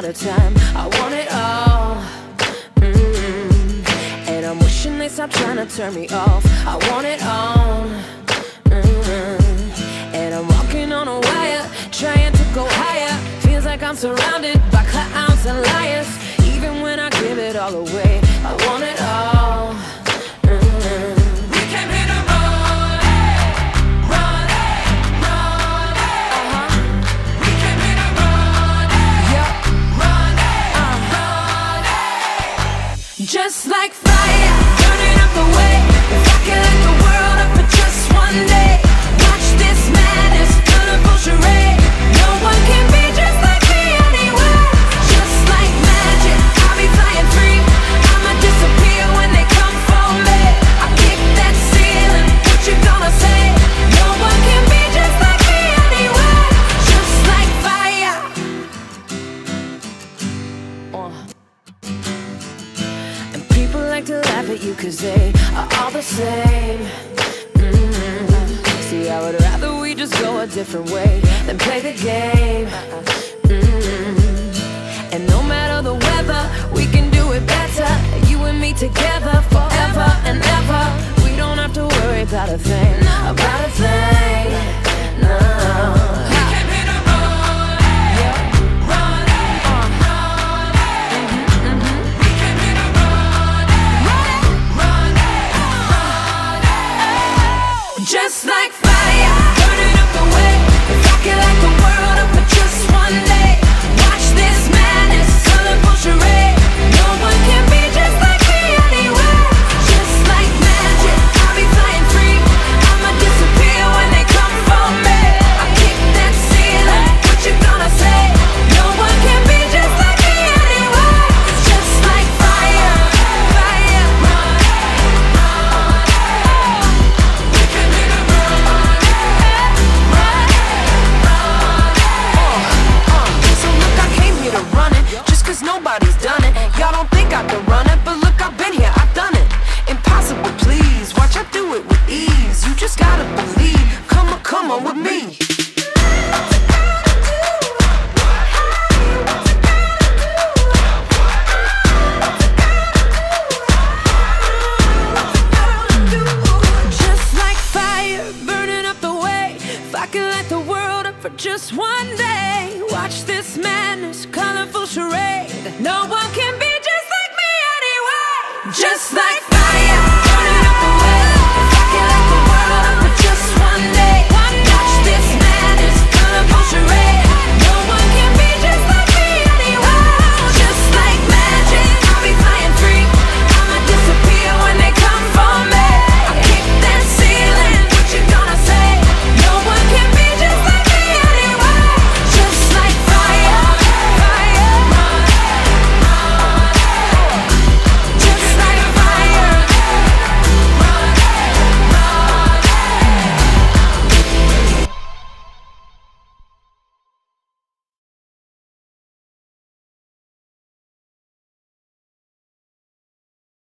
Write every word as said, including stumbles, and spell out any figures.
out of time. I want it all. Mm-hmm. And I'm wishing they stop trying to turn me off. I want it all. Mm-hmm. And I'm walking on a wire, trying to go higher. Feels like I'm surrounded by clowns and liars. Even when I give it all away, I want it all. Mm-hmm. Just like fire, burning up the way. If I could light the world up for just one day, watch this madness, colorful charade. No one can be just like me anywhere. Just like magic, I'll be flying free. I'ma disappear when they come for me. I kick that ceiling, what you gonna say? No one can be just like me anywhere. Just like fire. uh. People like to laugh at you cause they are all the same. Mm-hmm. See, I would rather we just go a different way than play the game. Mm-hmm. And no matter the weather, we can do it better. You and me together forever and ever. We don't have to worry about a thing, about a thing, no. Just like fire, burning up the way. If I could light the world up for just one day, watch this madness, colorful charade. No one can be just like me anywhere. Just like magic, I'll be flying free. I'ma disappear when they come for me. I kick that ceiling, what you gonna say? No one can be just like me anywhere. Just like fire, fire. Nobody's done it. Y'all don't think I can run it, but look, I've been here, I've done it. Impossible, please. Watch, I do it with ease. You just gotta believe. Come on, come on with me. Just like fire, burning up the way. If I could light the world up for just one day, watch this madness, colorful charade. No one can be just like me anyway. Just like